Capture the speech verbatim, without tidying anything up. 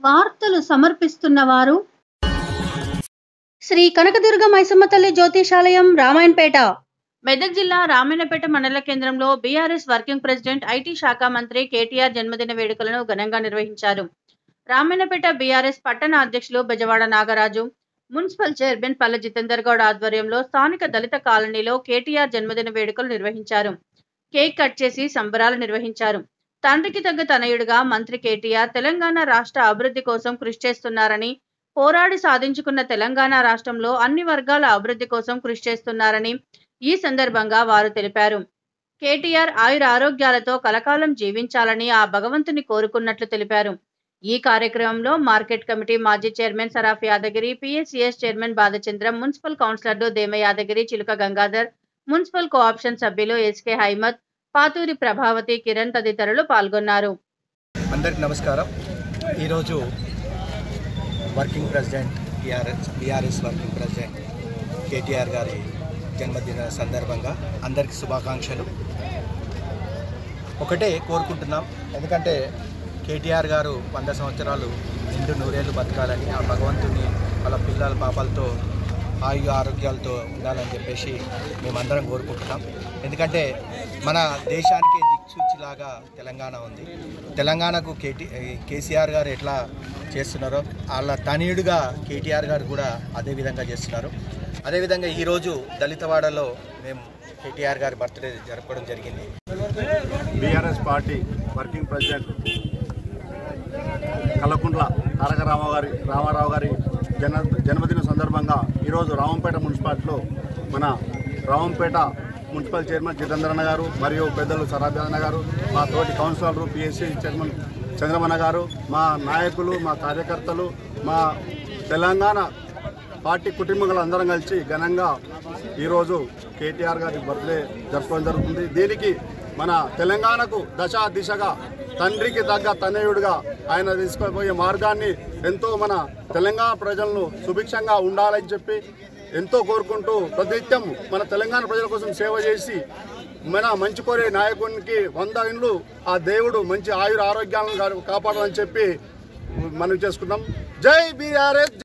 వార్తలు సమర్పిస్తున్నవారు శ్రీ కనకదుర్గ మైసమ్మ తల్లి జ్యోతిషాలయం రామాయణపేట. మెదక్ జిల్లా రామాయణపేట మండల కేంద్రంలో బీఆర్ఎస్ వర్కింగ్ ప్రెసిడెంట్ ఐటీ శాఖ మంత్రి కేటీఆర్ జన్మదిన వేడుకలను ఘనంగా నిర్వహించారు. రామాయణపేట బీఆర్ఎస్ పట్టణ అధ్యక్షులు బెజవాడ నాగరాజు, మున్సిపల్ చైర్మన్ పల్లె జితేందర్ గౌడ్ ఆధ్వర్యంలో స్థానిక దళిత కాలనీలో కేటీఆర్ జన్మదిన వేడుకలు నిర్వహించారు. కేక్ కట్ చేసి సంబరాలు నిర్వహించారు. తండ్రికి తగ్గ తనయుడిగా మంత్రి కేటీఆర్ తెలంగాణ రాష్ట్ర అభివృద్ధి కోసం కృషి చేస్తున్నారని, పోరాడి సాధించుకున్న తెలంగాణ రాష్ట్రంలో అన్ని వర్గాల అభివృద్ధి కోసం కృషి చేస్తున్నారని ఈ సందర్భంగా వారు తెలిపారు. కేటీఆర్ ఆయుర ఆరోగ్యాలతో కలకాలం జీవించాలని ఆ భగవంతుని కోరుకున్నట్లు తెలిపారు. ఈ కార్యక్రమంలో మార్కెట్ కమిటీ మాజీ chairman Saraf Yadagiri, PSCS chairman Balachandram, municipal కౌన్సిలర్లు దేమ యాదగిరి, చిలుక గంగాధర్, మున్సిపల్ కోఆప్షన్ సభ్యులు ఎస్కే హైమత్, పాతూరి ప్రభావతి, కిరణ్ తదితరులు పాల్గొన్నారు. అందరికీ నమస్కారం. ఈరోజు working president BRS BRS working president KTR గారి జన్మదిన సందర్భంగా అందరికీ శుభాకాంక్షలు. ఒకటే కోరుకుంటున్నాం, ఎందుకంటే కేటీఆర్ గారు వంద సంవత్సరాలు నిండు నూరేళ్ళు బతకాలని, ఆ భగవంతుని వాళ్ళ పిల్లల పాపాలతో ఆయు ఆరోగ్యాలతో ఉండాలని చెప్పేసి మేమందరం కోరుకుంటున్నాం. ఎందుకంటే మన దేశానికి దిక్సూచిలాగా తెలంగాణ ఉంది. తెలంగాణకు కేటీ కేసీఆర్ గారు ఎట్లా చేస్తున్నారో వాళ్ళ తనయుడిగా కేటీఆర్ గారు కూడా అదే విధంగా చేస్తున్నారు. అదేవిధంగా ఈరోజు దళితవాడలో మేము కేటీఆర్ గారి బర్త్డే జరపడం జరిగింది. BRS party working president Kallakuntla Taraka Ramarao గారి రామారావు గారి జన్మ జన్మదిన సందర్భంగా ఈరోజు రామంపేట మున్సిపాలిటీలో మన రామంపేట మున్సిపల్ చైర్మన్ జితేంద్రన్న గారు మరియు పెద్దలు సరాబ్యాదన్న గారు, మా తోటి కౌన్సిలర్లు, పిఎస్సీ చైర్మన్ చంద్రమన్న గారు, మా నాయకులు, మా కార్యకర్తలు, మా తెలంగాణ పార్టీ కుటుంబాలు అందరం కలిసి ఘనంగా ఈరోజు కేటీఆర్ గారి బర్త్డే జరుపుకోవడం జరుగుతుంది. దీనికి మన తెలంగాణకు దశ దిశగా తండ్రికి తగ్గ తనయుడిగా ఆయన తీసుకుపోయే మార్గాన్ని ఎంతో మన తెలంగాణ ప్రజలను సుభిక్షంగా ఉండాలని చెప్పి ఎంతో కోరుకుంటూ ప్రతినిత్యం మన తెలంగాణ ప్రజల కోసం సేవ చేసి మన మంచి కోరే నాయకునికి వంద ఇండ్లు ఆ దేవుడు మంచి ఆయుర ఆరోగ్యాలను కాపాడాలని చెప్పి మనం చేసుకున్నాం. జై బీఆర్ఎస్.